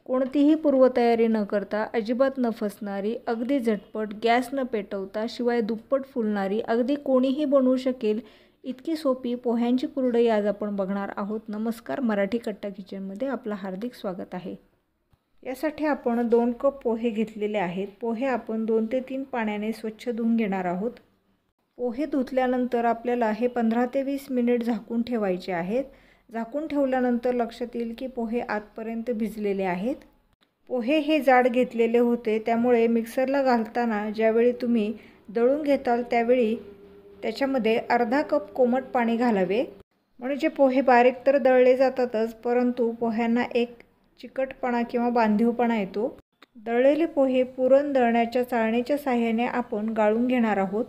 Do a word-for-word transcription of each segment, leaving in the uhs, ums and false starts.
कोणतीही पूर्वतयारी न करता, अजिबात न फसणारी, अगदी झटपट, गॅस न पेटवता, शिवाय दुप्पट फुलणारी, अगदी कोणीही बनवू शकेल इतकी सोपी पोह्यांची कुरडई आज आपण बघणार आहोत. नमस्कार, मराठी कट्टा किचनमध्ये आपलं हार्दिक स्वागत आहे. यासाठी आपण दोन कप पोहे घेतलेले आहेत. पोहे आपण दोन ते तीन पाण्याने स्वच्छ धुवून घेणार आहोत. पोहे धुतल्यानंतर आपल्याला हे पंधरा ते वीस मिनिट झाकून ठेवायचे आहेत. झाकून ठेवल्यानंतर लक्षात येईल की पोहे आतपर्यंत भिजलेले आहेत. पोहे हे जाड घेतलेले होते, त्यामुळे मिक्सरला घालताना ज्यावेळी तुम्ही दळून घेताल त्यावेळी त्याच्यामध्ये अर्धा कप कोमट पाणी घालावे. म्हणजे पोहे बारीक तर दळले जातातच, परंतु पोह्यांना एक चिकटपणा किंवा बांधीवपणा येतो. दळलेले पोहे पुरण दळण्याच्या चाळणीच्या साहाय्याने आपण गाळून घेणार आहोत.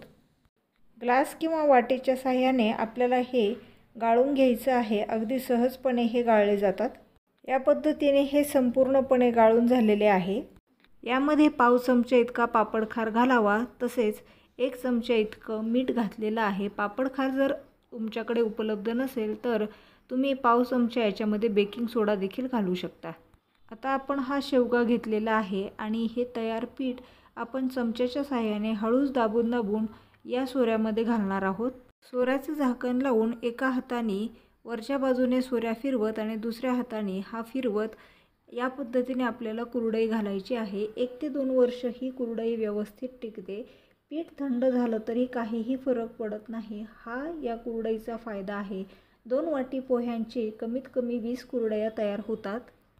ग्लास किंवा वाटीच्या साहाय्याने आपल्याला हे गाळून घ्यायचं आहे. अगदी सहजपणे हे गाळले जातात. या पद्धतीने हे संपूर्णपणे गाळून झालेले आहे. यामध्ये पाव चमचा इतका पापडखार घालावा. तसेच एक चमचा इतकं मीठ घातलेलं आहे. पापडखार जर तुमच्याकडे उपलब्ध नसेल तर तुम्ही पाव चमचा याच्यामध्ये बेकिंग सोडा देखील घालू शकता. आता आपण हा शेवगा घेतलेला आहे आणि हे तयार पीठ आपण चमच्याच्या साहाय्याने हळूच दाबून दाबून या सोऱ्यामध्ये घालणार आहोत. सोऱ्याचं झाकण लावून एका हाताने वरच्या बाजूने सोऱ्या फिरवत आणि दुसऱ्या हाताने हा फिरवत या पद्धतीने आपल्याला कुरडई घालायची आहे. एक ते दोन वर्ष ही कुरडई व्यवस्थित टिकते. पीठ थंड झालं तरी काहीही फरक पडत नाही. हा या कुरडईचा फायदा आहे. दोन वाटी पोह्यांची कमीत कमी वीस कुरडया तयार होतात.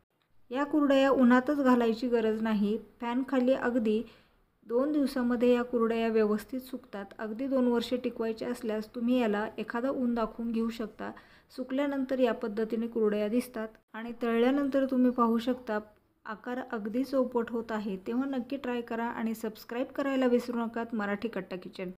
या कुरडया उन्हातच घालायची गरज नाही. फॅनखाली अगदी दोन दिवसामध्ये या कुरडया व्यवस्थित सुकतात. अगदी दोन वर्षे टिकवायचे असल्यास तुम्ही याला एखादा ऊन दाखवून घेऊ शकता. सुकल्यानंतर या पद्धतीने कुरडया दिसतात आणि तळल्यानंतर तुम्ही पाहू शकता आकार अगदी चौपट होत आहे. तेव्हा नक्की ट्राय करा आणि सबस्क्राईब करायला विसरू नका. मराठी कट्टा किचन.